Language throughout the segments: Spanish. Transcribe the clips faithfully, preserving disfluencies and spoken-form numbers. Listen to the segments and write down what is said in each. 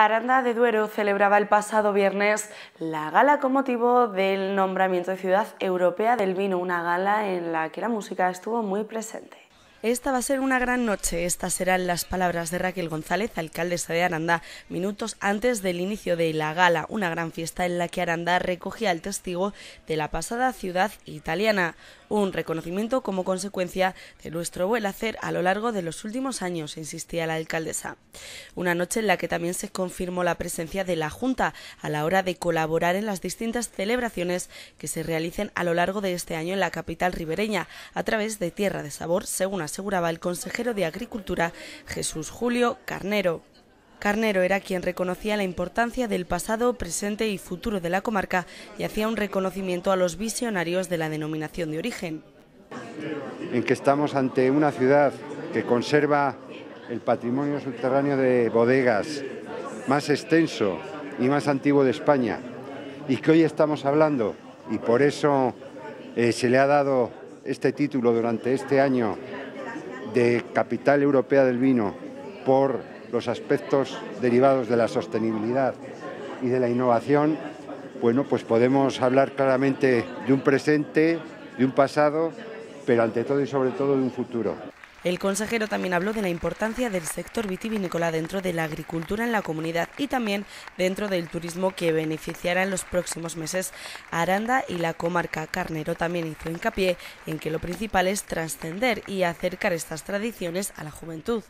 Aranda de Duero celebraba el pasado viernes la gala con motivo del nombramiento de Ciudad Europea del Vino, una gala en la que la música estuvo muy presente. Esta va a ser una gran noche, estas serán las palabras de Raquel González, alcaldesa de Aranda, minutos antes del inicio de la gala, una gran fiesta en la que Aranda recogía el testigo de la pasada ciudad italiana, un reconocimiento como consecuencia de nuestro buen hacer a lo largo de los últimos años, insistía la alcaldesa. Una noche en la que también se confirmó la presencia de la Junta a la hora de colaborar en las distintas celebraciones que se realicen a lo largo de este año en la capital ribereña, a través de Tierra de Sabor, según aseguraba el consejero de Agricultura, Jesús Julio Carnero. Carnero era quien reconocía la importancia del pasado, presente y futuro de la comarca y hacía un reconocimiento a los visionarios de la denominación de origen. En que estamos ante una ciudad que conserva el patrimonio subterráneo de bodegas más extenso y más antiguo de España y que hoy estamos hablando, y por eso eh, se le ha dado este título durante este año de Capital Europea del Vino por los aspectos derivados de la sostenibilidad y de la innovación. Bueno, pues podemos hablar claramente de un presente, de un pasado, pero ante todo y sobre todo de un futuro. El consejero también habló de la importancia del sector vitivinícola dentro de la agricultura en la comunidad y también dentro del turismo que beneficiará en los próximos meses a Aranda y la comarca. Carnero también hizo hincapié en que lo principal es trascender y acercar estas tradiciones a la juventud.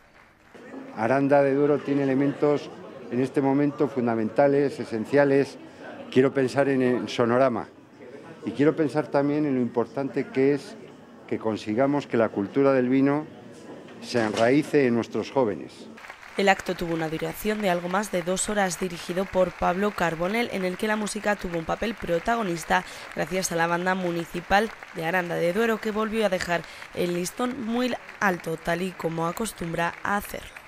Aranda de Duero tiene elementos en este momento fundamentales, esenciales. Quiero pensar en el sonorama y quiero pensar también en lo importante que es que consigamos que la cultura del vino se enraíce en nuestros jóvenes. El acto tuvo una duración de algo más de dos horas, dirigido por Pablo Carbonell, en el que la música tuvo un papel protagonista gracias a la banda municipal de Aranda de Duero, que volvió a dejar el listón muy alto, tal y como acostumbra a hacerlo.